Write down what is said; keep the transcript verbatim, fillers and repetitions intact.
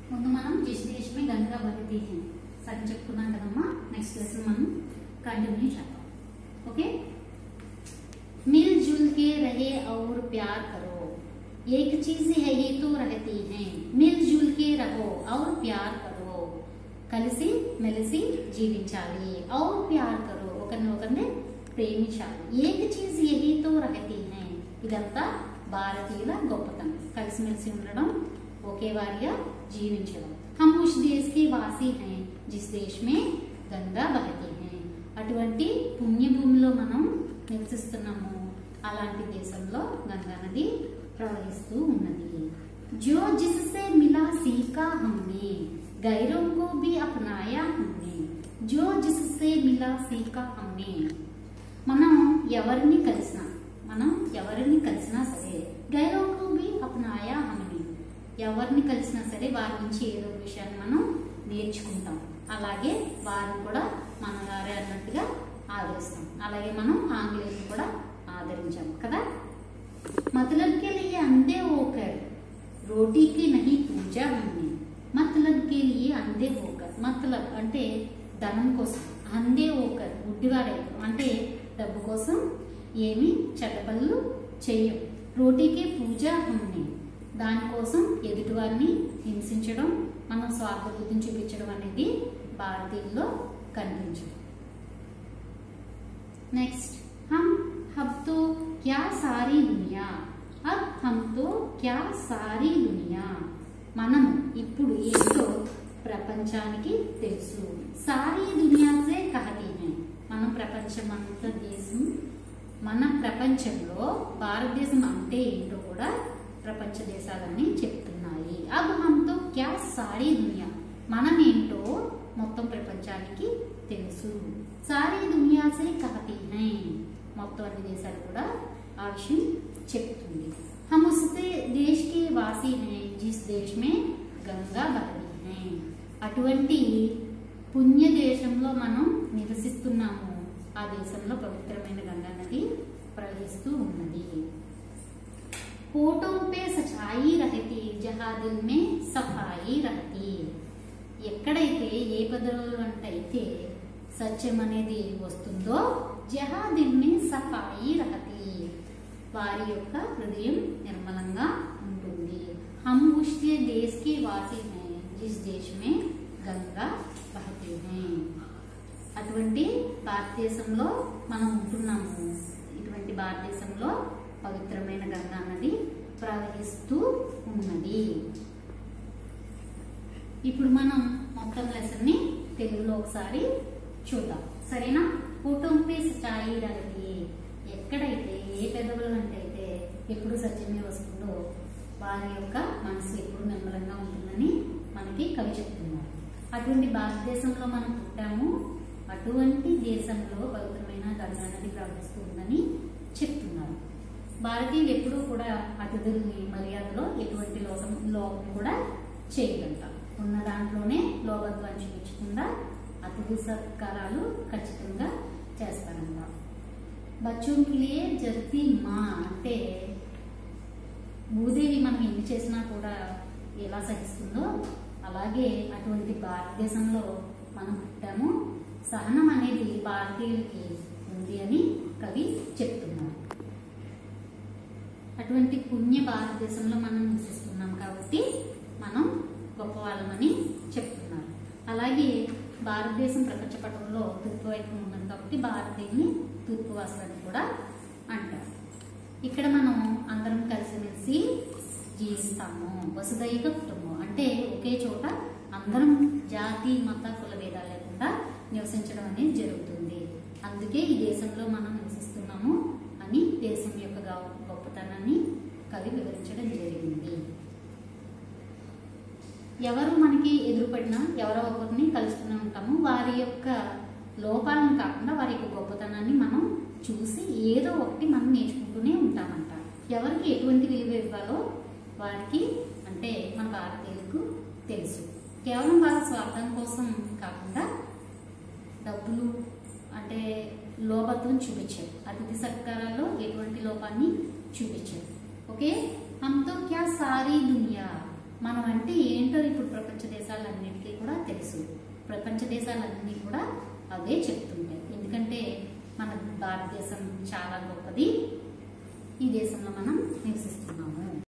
ముందు మనం जिस देश में गंगा बहती है సగం చెప్పుకున్నాం కదమ్మా. నెక్స్ట్ లెసన్ మనం కంటిన్యూ చేద్దాం. ఓకే, मिलजुल के रहे और प्यार करो, एक चीज है ये तो रहती है, मिलजुल के रहो और प्यार करो, కలిసి మెలిసి జీవించాలి, और प्यार करो ఒకరిని ఒకరిని ప్రేమించాలి, एक चीज यही तो रहती है ఇదంతా భారతీయుల గొప్పతనం, కలిసిమెలిసి ఉండడం, ఒకే వారిగా జీవించడం. हम उस देश के वासी हैं जिस देश में गंगा बहती है, అటువంటి పుణ్యభూమిలో మనం నివసిస్తున్నాము, అలాంటి దేశంలో గంగా నది ప్రవహిస్తూ ఉన్నది. जो जिससे मिला सीखा हमने, गैरों को भी अपनाया हमने, जो जिससे मिला सीखा हमने, మనం ఎవరిని కలిసినా మనం ఎవరిని కలిసినా సరే, గైరోं को भी अपनाया हमने, ఎవరిని కలిసినా సరే వారి నుంచి ఏదో విషయాన్ని మనం నేర్చుకుంటాం, అలాగే వారిని కూడా మన వారే అన్నట్టుగా ఆదరిస్తాం, అలాగే మనం ఆంగ్లేయులను కూడా ఆదరించాం కదా. मतलब के लिए अंधे होकर रोटी की नहीं पूजा हमने, मतलब के लिए अंधे होकर, मतलब అంటే ధనం కోసం, అందే ఓకర్ గుడ్డివాడే అంటే డబ్బు కోసం ఏమి చెడ్డ పనులు చెయ్యం, రోటీకి పూజ హమ్ని దానికోసం ఎదుటివారిని హింసించడం, మనం స్వార్థ బుద్ధిని చూపించడం అనేది భారతీయుల్లో కనిపించదు. నెక్స్ట్, హమ్ హబ్ తో క్యా సారీ దునియా, అబ్ హమ్ తో క్యా సారీ దునియా, మనం ఇప్పుడు ఏంటో ప్రపంచానికి తెలుసు, సారీ దునియా సే కహతీ హై, మనం ప్రపంచమంతా దేశం, మన ప్రపంచంలో భారతదేశం అంటే ఏంటో కూడా ప్రపంచ దేశాలన్నీ చెప్తున్నాయి. అబ్ హమ్ తో క్యా సారీ దునియా, మనం ఏంటో మొత్తం ప్రపంచానికి తెలుసు, సారీ దునియా సే కహతీ హై, మొత్తం అన్ని దేశాలు కూడా ఆ విషయం చెప్తుంది. హమ్ ఉస్ దేశ్ కే వాసీ హై జిస్ దేశ్ మే గంగా బహతీ హై, అటువంటి పుణ్య దేశంలో మనం నివసిస్తున్నాము, ఆ దేశంలో పవిత్రమైన గంగా నది ప్రవహిస్తూ ఉన్నది. होठों पे सच्चाई रहती जहां दिल में सफाई रहती, ఎక్కడైతే ఏ పదవులు అంటే సత్యం అనేది వస్తుందో, జహా దిల్ మే సఫాయి రహతి, వారి యొక్క హృదయం నిర్మలంగా ఉంటుంది. హమ్ ఉస్ దేశ్ కే వాసీ హై జిస్ దేశ్ మే గంగా బహతీ హై, అటువంటి భారతదేశంలో మనం ఉంటున్నాము, ఇటువంటి భారతదేశంలో పవిత్రమైన గంగా నది ప్రవహిస్తూ ఉన్నది. ఇప్పుడు మనం మొత్తం లెసన్ ని తెలుగులో ఒకసారి చూద్దాం, సరేనా. కుటుంబే సచ్చాయి రహతి, ఎక్కడైతే ఏ పెదవులు అంటే ఎప్పుడు సత్యమే వస్తుందో వారి యొక్క మనసు ఎప్పుడు నిర్మలంగా ఉంటుందని మనకి కవి చెప్తున్నారు. అటువంటి భారతదేశంలో మనం పుట్టాము, అటువంటి దేశంలో పవిత్రమైన గంగా నది ప్రవహిస్తూ ఉందని చెప్తున్నారు. భారతీయులు ఎప్పుడూ కూడా అతిథుల్ని మర్యాదలో ఎటువంటి లోపం లోపం కూడా చేయగలట, ఉన్న దాంట్లోనే లోభత్వాన్ని చూపించకుండా అతిథి సత్కారాలు ఖచ్చితంగా చేస్తారంట. బచ్చోంకిలే జర్తి మా అంటే భూదేవి మనం ఎన్ని చేసినా కూడా ఎలా సహిస్తుందో, అలాగే అటువంటి భారతదేశంలో మనం పుట్టాము, సహనం అనేది భారతీయులకి ఉంది అని కవి చెప్తున్నారు. అటువంటి పుణ్య భారతదేశంలో మనం నివసిస్తున్నాం కాబట్టి మనం గొప్ప వాళ్ళమని చెప్తున్నారు. అలాగే భారతదేశం ప్రపంచ పటంలో తూర్పు వైపు ఉన్నది కాబట్టి భారతీయుని తూర్పు వాసులని కూడా అంటారు. ఇక్కడ మనం అందరం కలిసిమెలిసి జీవిస్తాము, వసుదైక కుటుంబం అంటే ఒకే చోట అందరం జాతి మత కుల భేదాలు లేకుండా నివసించడం అనేది జరుగుతుంది. అందుకే ఈ దేశంలో మనం నివసిస్తున్నాము అని దేశం యొక్క గొప్పతనాన్ని కవి వివరించడం జరిగింది. ఎవరు మనకి ఎదురుపడినా ఎవరో ఒకరిని కలుస్తూనే ఉంటాము, వారి యొక్క లోపాలను కాకుండా వారి యొక్క గొప్పతనాన్ని మనం చూసి ఏదో ఒకటి మనం నేర్చుకుంటూనే ఉంటామంట. ఎవరికి ఎటువంటి విలువ ఇవ్వాలో వారికి అంటే మన భారతీయులకు తెలుసు. కేవలం వాళ్ళ స్వార్థం కోసం కాకుండా డబ్బులు అంటే లోపత్వం చూపించారు, అతిథి సత్కారాల్లో ఎటువంటి లోపాన్ని చూపించారు. ఓకే, హమ్ తో క్యా సారీ దునియా, మనం అంటే ఏంటో ఇప్పుడు ప్రపంచ దేశాలన్నిటికీ కూడా తెలుసు. ప్రపంచ దేశాలన్నీ కూడా అదే చెప్తుంటాయి. ఎందుకంటే మన భారతదేశం చాలా గొప్పది. ఈ దేశంలో మనం నివసిస్తున్నాము.